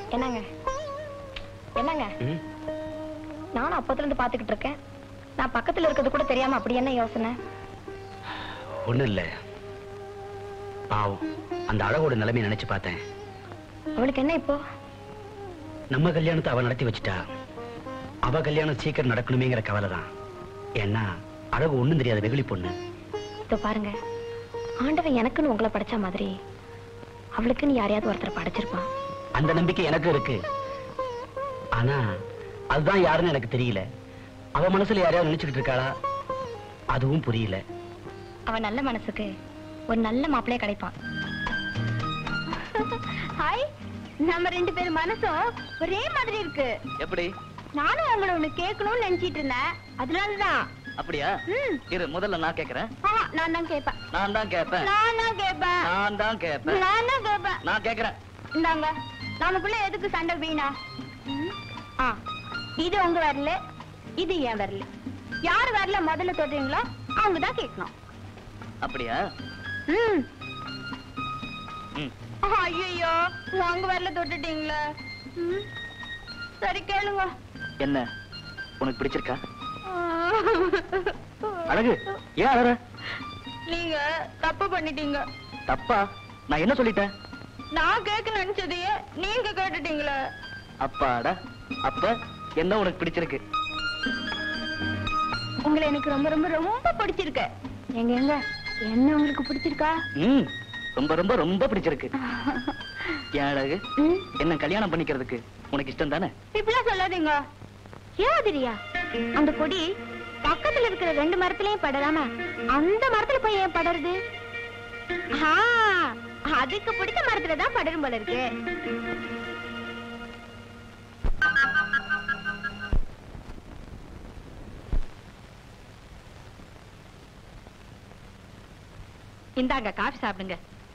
என்னங்க என்னங்க, நானும் அப்பத்துல இருந்து பாத்துக்கிட்டு இருக்கேன். நான் பக்கத்துல இருக்கிறது கூட தெரியாம அப்படி என்ன யோசனை? ஒண்ணும் இல்ல, பாவம் அந்த அழகோட நிலைமையை நினைச்சு பார்த்தேன். அவளுக்கு என்ன இப்போ? நம்ம கல்யாணத்தை அவ நடத்தி வச்சுட்டா, அவ கல்யாணம் சீக்கிரம் நடக்கணுமேங்கிற கவலை தான். ஏன்னா அழகு ஒண்ணும் தெரியாத வெகுளி பொண்ணு. இதோ பாருங்க, ஆண்டவன் எனக்குன்னு உங்களை படைச்ச மாதிரி அவளுக்குன்னு யாரையாவது ஒருத்தர் படைச்சிருப்பான். அந்த நம்பிக்கை எனக்கு இருக்கு. ஆனா அதுதான் யாருன்னு எனக்கு தெரியல. அவ மனசுல யாரையாவது நினைச்சுக்கிட்டு இருக்காளா, அதுவும் புரியல. அவன் நல்ல மனசுக்கு ஒரு நல்ல மாப்பிள்ளைய கிடைப்பான். ஹாய், நம்ம ரெண்டு பேரும் மனசும் ஒரே மாதிரி இருக்கு. எப்படி? நானும் உங்களை ஒண்ணு கேட்கணும்னு நினைச்சிட்டு இருந்தேன், அதனாலதான். அப்படியா? இரு, முதல்ல நான் கேக்குறேன். நான் தான் கேட்பேன். நான் தான் கேட்பேன். நான் தான் கேட்பேன். நான் தான் கேட்பேன். நான் தான் கேட்பேன். நான் கேக்குறேன். இந்தாங்க, நமக்குள்ள எதுக்கு சண்டை வீணா? இது உங்க வரல, இது ஏன் வரல. யார் வரல முதல்ல தொடுறீங்களோ அவங்க தான் கேட்கணும். அப்படியா? ஐயோ, உங்க வரல தொட்டுட்டீங்களா? சரி கேளுங்க. என்ன உனக்கு பிடிச்சிருக்கா? அழகு, ஏன் அழற? நீங்க தப்பு பண்ணிட்டீங்க. தப்பா? நான் என்ன சொல்லிட்டேன்? நான் கேட்க நினைச்சதையே நீங்க கேட்டுட்டீங்களா? அப்பாடா, அப்ப என்ன உனக்கு பிடிச்சிருக்கு? உங்களை எனக்கு ரொம்ப ரொம்ப ரொம்ப பிடிச்சிருக்கு. எங்க எங்க என்ன உங்களுக்கு பிடிச்சிருக்கா? ரொம்ப ரொம்ப ரொம்ப பிடிச்சிருக்கு. ஏன் அழகு, என்ன கல்யாணம் பண்ணிக்கிறதுக்கு உனக்கு இஷ்டம் தானே? இப்படிலாம் சொல்லாதீங்க. ஏதிரியா, அந்த கொடி பக்கத்துல இருக்கிற ரெண்டு மரத்திலயும் படலாமா, அந்த மரத்துல போய் ஏன் படருது? அதுக்கு பிடிச்ச மரத்துலதான் படரும் போல இருக்கு. இந்தாங்க, காஃபி சாப்பிடுங்க.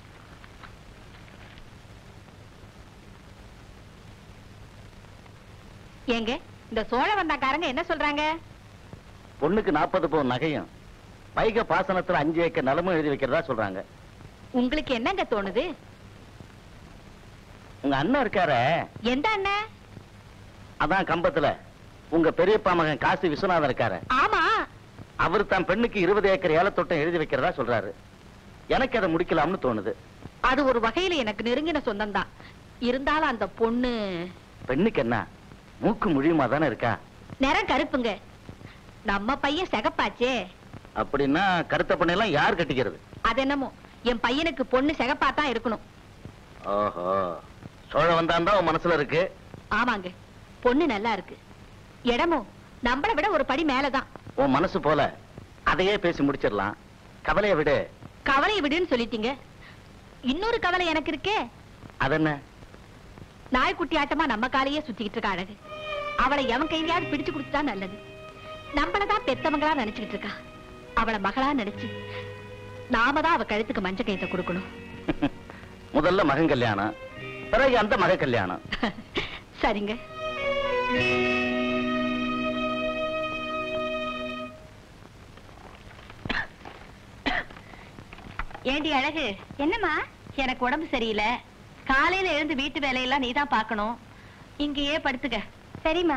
ஏங்க, இந்த சோழ வந்தாக்காரங்க என்ன சொல்றாங்க? பொண்ணுக்கு 40 பவுன் நகையும் பைக பாசனத்துல 5 ஏக்கர் நிலமும் எழுதி வைக்கிறதா சொல்றாங்க. உங்களுக்கு என்னங்க தோணுது? உங்க அண்ணன் இருக்கார. எந்த அண்ணன்? அதான் கம்பத்துல உங்க பெரியப்பா மகன் காசி விஸ்வநாதன் இருக்காரு. ஆமா, அவர் தான் பெண்ணுக்கு 20 ஏக்கர் ஏலத்தோட்டம் எழுதி வைக்கிறதா சொல்றாரு. எனக்கு அதை முடிக்கலாம்னு தோணுது. அது ஒரு வகையில எனக்கு நெருங்கின சொந்தம் தான். இருந்தாலும் அந்த பொண்ணு. பெண்ணுக்கு என்ன, மூக்கு முழியுமா தானே இருக்கா? நிறம் கருப்புங்க. நம்ம பையன் சிகப்பாச்சே. அப்படின்னா கருத்த பொண்ணெல்லாம் யார் கட்டிக்கிறது? அது என்னமோ, என் பையனுக்கு பொண்ணு சிகப்பாத்தான் இருக்கணும். ஓஹோ, சோழ வந்தாண்டா உன் மனசுல இருக்கு. ஆமாங்க, பொண்ணு நல்லா இருக்கு. இடமும் நம்மளை விட ஒரு படி மேலதான். உன் மனசு போல அதையே பேசி முடிச்சிடலாம். கவலையை விடு. கவலையை விடுன்னு சொல்லிட்டீங்க. இன்னொரு கவலை எனக்கு இருக்கே. அதென்ன? நாய்க்குட்டி ஆட்டமா நம்ம காலையே சுத்திக்கிட்டு இருக்க அழகு. அவளை எவன் கையிலையாவது பிடிச்சு கொடுத்துட்டா நல்லது. நம்மளதான் பெத்தவங்களா நினைச்சுக்கிட்டு இருக்கா. அவளை மகளா நினைச்சு நாம தான் அவ கழுத்துக்கு மஞ்ச கையத்தை கொடுக்கணும். முதல்ல மகன் கல்யாணம், பிறகு அந்த மக கல்யாணம். சரிங்க. ஏண்டி அழகு? என்னம்மா? எனக்கு உடம்பு சரியில்லை. காலையில எழுந்து வீட்டு வேலையெல்லாம் நீதான் பாக்கணும். இங்கேயே படுத்துக்க. சரிம்மா.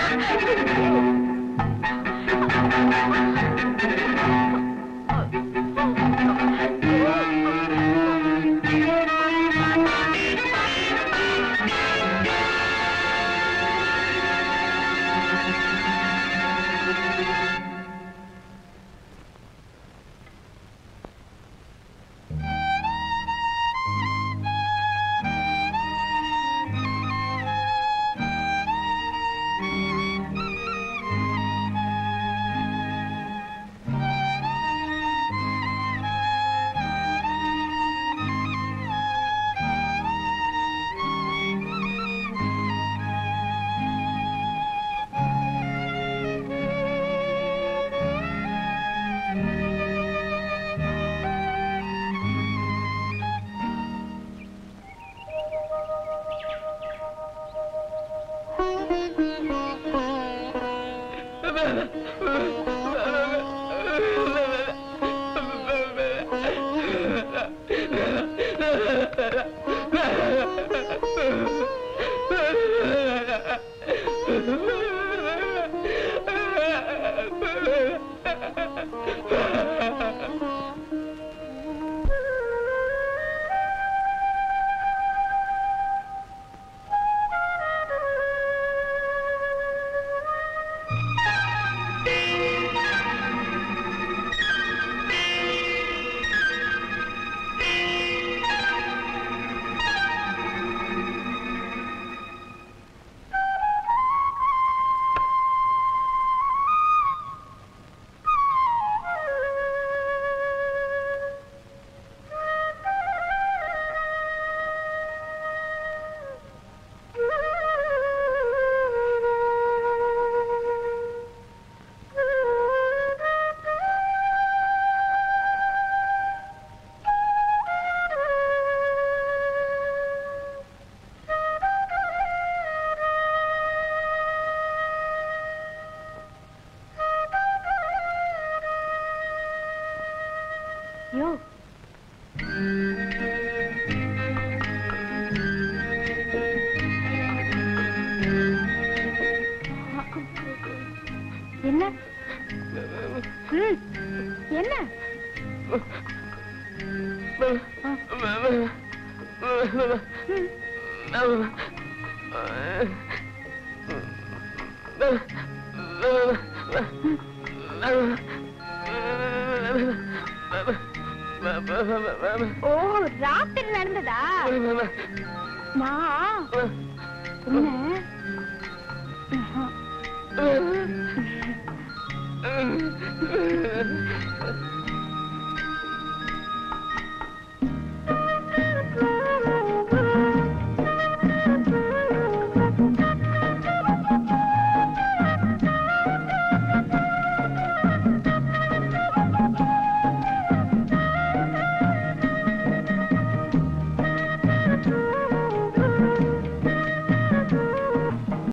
என்ன என்ன ஓ ராத்திரி நடந்ததா நான் என்ன